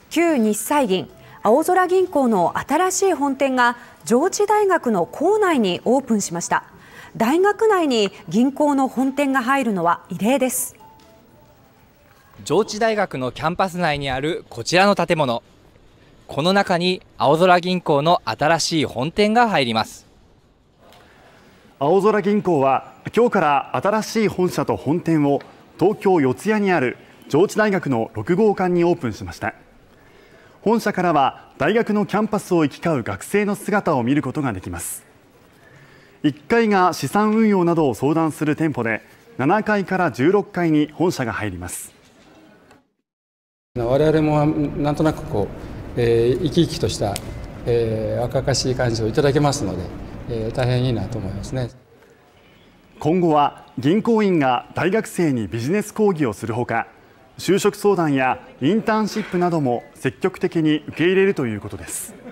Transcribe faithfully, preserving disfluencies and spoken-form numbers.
旧日債銀青空銀行の新しい本店が上智大学の構内にオープンしました。大学内に銀行の本店が入るのは異例です。 上智大学のキャンパス内にあるこちらの建物、この中に青空銀行の新しい本店が入ります。 青空銀行は今日から新しい本社と本店を東京四谷にある上智大学のろくごうかんにオープンしました。本社からは大学のキャンパスを行き交う学生の姿を見ることができます。いっかいが資産運用などを相談する店舗で、ななかいからじゅうろっかいに本社が入ります。 我々もなんとなくこう、えー、生き生きとした、えー、若々しい感じをいただけますので、えー、大変いいなと思いますね。 今後は銀行員が大学生にビジネス講義をするほか、就職相談やインターンシップなども積極的に受け入れるということです。